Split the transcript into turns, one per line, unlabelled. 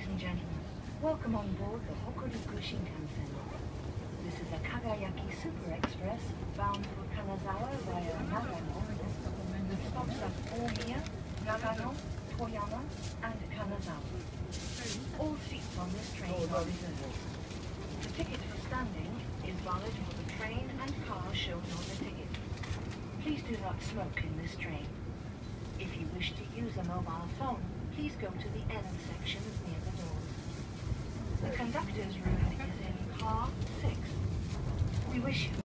Ladies and gentlemen, welcome on board the Hokuriku Shinkansen. This is a Kagayaki Super Express bound for Kanazawa via Nagano, with stops at Omiya, Nagano, Toyama, and Kanazawa. All seats on this train are reserved. The ticket for standing is valid for the train and car shown on the ticket. Please do not smoke in this train. If you wish to use a mobile phone, please go to the end section near the doors. The conductor's room is in car 6. We wish you